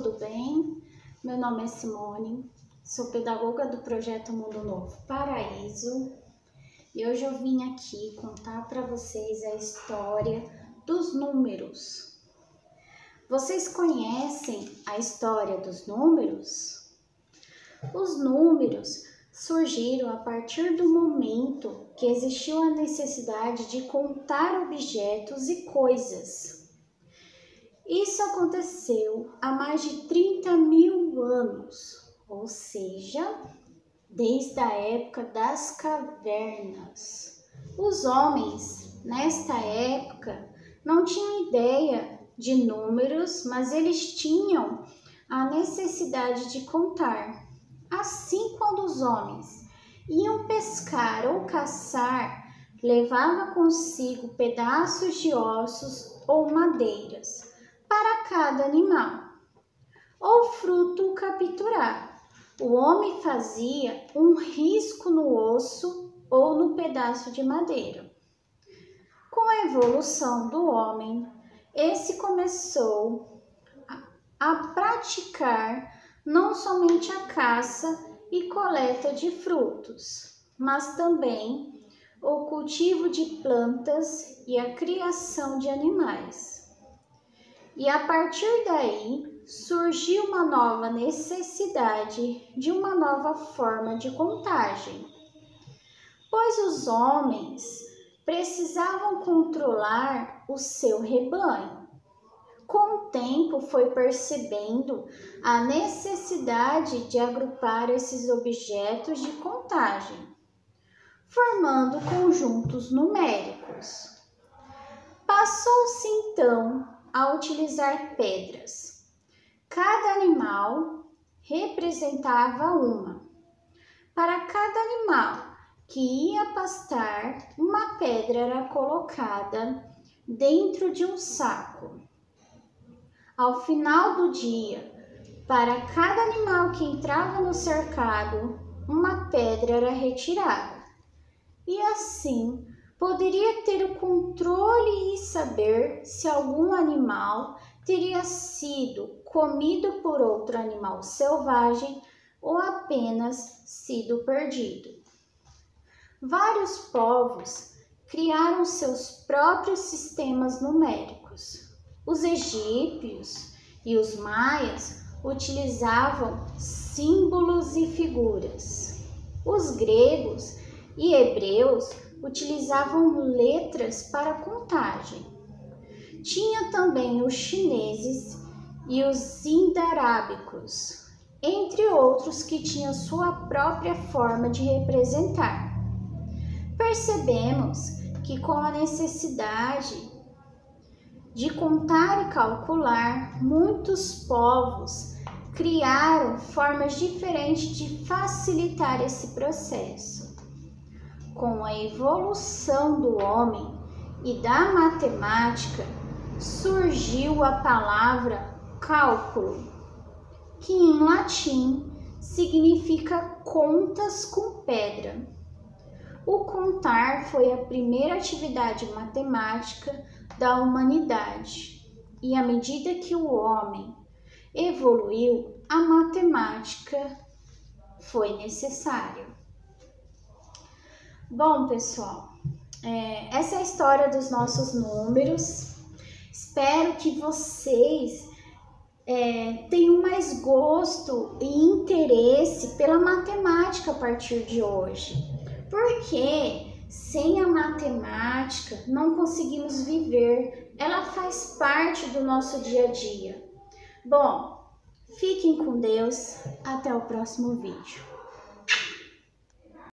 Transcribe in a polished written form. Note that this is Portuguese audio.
tudo bem? Meu nome é Simone, sou pedagoga do projeto Mundo Novo Paraíso e hoje eu vim aqui contar para vocês a história dos números. Vocês conhecem a história dos números? Os números surgiram a partir do momento que existiu a necessidade de contar objetos e coisas. Isso aconteceu há mais de 30 mil anos, ou seja, desde a época das cavernas. Os homens, nesta época, não tinham ideia de números, mas eles tinham a necessidade de contar. Assim, quando os homens iam pescar ou caçar, levavam consigo pedaços de ossos ou madeiras para cada animal, ou fruto capturado. O homem fazia um risco no osso ou no pedaço de madeira. Com a evolução do homem, esse começou a praticar não somente a caça e coleta de frutos, mas também o cultivo de plantas e a criação de animais. E a partir daí surgiu uma nova necessidade de uma nova forma de contagem, pois os homens precisavam controlar o seu rebanho. Com o tempo foi percebendo a necessidade de agrupar esses objetos de contagem, formando conjuntos numéricos. Passou-se então a utilizar pedras. Cada animal representava uma. Para cada animal que ia pastar, uma pedra era colocada dentro de um saco. Ao final do dia, para cada animal que entrava no cercado, uma pedra era retirada. E assim, poderia ter o controle e saber se algum animal teria sido comido por outro animal selvagem ou apenas sido perdido. Vários povos criaram seus próprios sistemas numéricos. Os egípcios e os maias utilizavam símbolos e figuras. Os gregos e hebreus utilizavam letras para contagem. Tinha também os chineses e os indo-arábicos, entre outros que tinham sua própria forma de representar. Percebemos que com a necessidade de contar e calcular, muitos povos criaram formas diferentes de facilitar esse processo. Com a evolução do homem e da matemática, surgiu a palavra cálculo, que em latim significa contas com pedra. O contar foi a primeira atividade matemática da humanidade, e à medida que o homem evoluiu, a matemática foi necessária. Bom, pessoal, essa é a história dos nossos números. Espero que vocês tenham mais gosto e interesse pela matemática a partir de hoje, porque sem a matemática não conseguimos viver, ela faz parte do nosso dia a dia. Bom, fiquem com Deus, até o próximo vídeo.